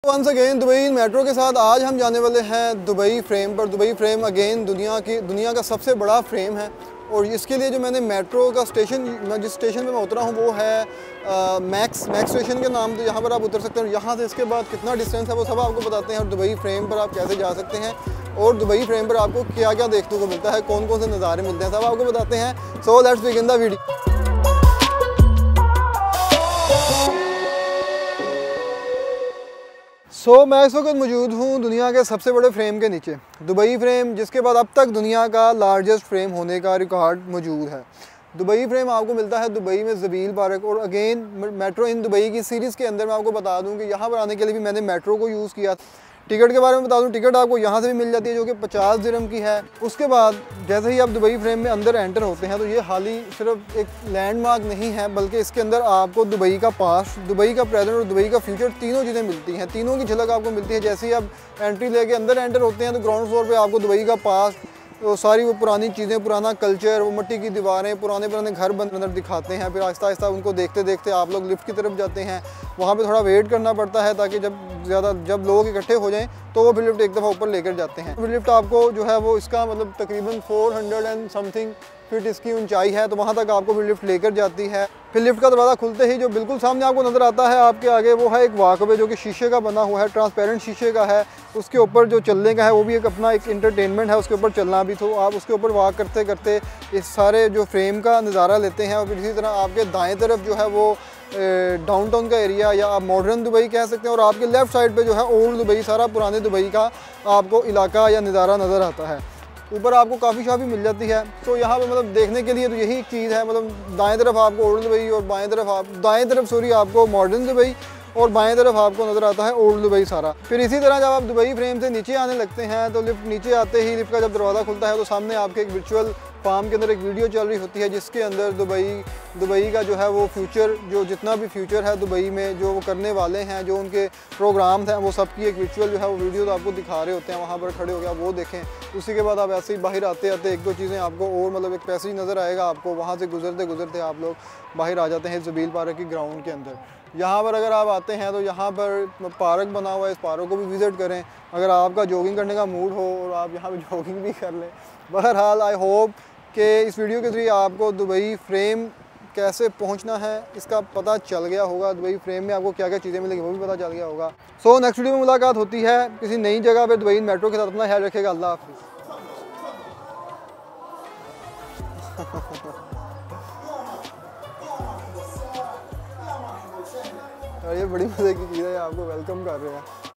Once again Dubai metro के साथ आज हम जाने वाले हैं दुबई फ्रेम पर। दुबई फ्रेम अगेन दुनिया का सबसे बड़ा फ्रेम है और इसके लिए जो मैंने मेट्रो का स्टेशन, जिस स्टेशन पे मैं उतरा हूँ वो है मैक्स स्टेशन के नाम। तो यहाँ पर आप उतर सकते हैं और यहाँ से इसके बाद कितना डिस्टेंस है वो सब आपको बताते हैं और दुबई फ्रेम पर आप कैसे जा सकते हैं और दुबई फ्रेम पर आपको क्या क्या देखने को मिलता है, कौन कौन से नज़ारे मिलते हैं, सब आपको बताते हैं। So let's begin the video. मैं इस वक्त मौजूद हूँ दुनिया के सबसे बड़े फ्रेम के नीचे, दुबई फ्रेम, जिसके बाद अब तक दुनिया का लार्जेस्ट फ्रेम होने का रिकॉर्ड मौजूद है। दुबई फ्रेम आपको मिलता है दुबई में ज़बील पार्क और अगेन मेट्रो इन दुबई की सीरीज़ के अंदर मैं आपको बता दूँ कि यहाँ पर आने के लिए भी मैंने मेट्रो को यूज़ किया। टिकट के बारे में बता दूं, टिकट आपको यहाँ से भी मिल जाती है जो कि 50 दिरहम की है। उसके बाद जैसे ही आप दुबई फ्रेम में अंदर एंटर होते हैं तो ये हाली सिर्फ एक लैंडमार्क नहीं है बल्कि इसके अंदर आपको दुबई का पास्ट, दुबई का प्रेजेंट और दुबई का फ्यूचर तीनों चीज़ें मिलती हैं। तीनों की झलक आपको मिलती है। जैसे ही आप एंट्री लेके अंदर एंटर होते हैं तो ग्राउंड फ्लोर पर आपको दुबई का पास्ट, तो सारी वो पुरानी चीज़ें, पुराना कल्चर, वो मिट्टी की दीवारें, पुराने घर अंदर दिखाते हैं। फिर आहिस्ता आहिस्ता उनको देखते देखते आप लोग लिफ्ट की तरफ जाते हैं। वहाँ पे थोड़ा वेट करना पड़ता है ताकि जब लोग इकट्ठे हो जाएं तो वो फिर लिफ्ट एक दफ़ा ऊपर लेकर जाते हैं। फिर लिफ्ट आपको जो है वो इसका मतलब तकरीबन 400 एंड समथिंग फीट इसकी ऊंचाई है, तो वहाँ तक आपको फिर लिफ्ट लेकर जाती है। फिर लिफ्ट का दरवाज़ा खुलते ही जो बिल्कुल सामने आपको नज़र आता है आपके आगे, वो है एक वॉकवे जो कि शीशे का बना हुआ है, ट्रांसपेरेंट शीशे का है। उसके ऊपर जो चलने का है वो भी एक अपना एक इंटरटेनमेंट है, उसके ऊपर चलना भी। तो आप उसके ऊपर वॉक करते करते इस सारे जो फ्रेम का नज़ारा लेते हैं। और फिर इसी तरह आपके दाएँ तरफ जो है वो डाउनटाउन का एरिया या आप मॉडर्न दुबई कह सकते हैं और आपके लेफ़्ट साइड पे जो है ओल्ड दुबई, सारा पुराने दुबई का आपको इलाका या नज़ारा नज़र आता है। ऊपर आपको काफ़ी शॉप भी मिल जाती है। तो यहाँ पे मतलब देखने के लिए तो यही एक चीज़ है। मतलब दाएं तरफ आपको ओल्ड दुबई और दाएं तरफ आपको मॉडर्न दुबई और बाएं तरफ आपको नज़र आता है ओल्ड दुबई सारा। फिर इसी तरह जब आप दुबई फ्रेम से नीचे आने लगते हैं तो लिफ्ट नीचे आते ही लिफ्ट का जब दरवाज़ा खुलता है तो सामने आपके एक वर्चुअल फार्म के अंदर एक वीडियो चल रही होती है जिसके अंदर दुबई का जो है वो फ्यूचर, जो जितना भी फ्यूचर है दुबई में जो वो करने वाले हैं, जो उनके प्रोग्राम्स हैं, वो सब की एक विजुअल जो है वो वीडियो तो आपको दिखा रहे होते हैं। वहाँ पर खड़े हो गया वो देखें। उसी के बाद आप ऐसे ही बाहर आते आते एक दो चीज़ें आपको और मतलब एक पैसेज नज़र आएगा आपको। वहाँ से गुजरते गुजरते आप लोग बाहर आ जाते हैं ज़बील पार्क की ग्राउंड के अंदर। यहाँ पर अगर आप आते हैं तो यहाँ पर पार्क बना हुआ है, इस पार्क को भी विज़िट करें अगर आपका जॉगिंग करने का मूड हो और आप यहाँ पर जॉगिंग भी कर लें। बहरहाल आई होप कि इस वीडियो के ज़रिए आपको दुबई फ्रेम कैसे पहुंचना है इसका पता चल गया होगा। दुबई फ्रेम में आपको क्या क्या चीज़ें मिलेंगी वो भी पता चल गया होगा। सो नेक्स्ट वीडियो में मुलाकात होती है किसी नई जगह पर दुबई मेट्रो के साथ। अपना ख्याल रखिएगा। अल्लाह हाफिज़। ये बड़ी मज़े की चीज़ है, आपको वेलकम कर रहे हैं।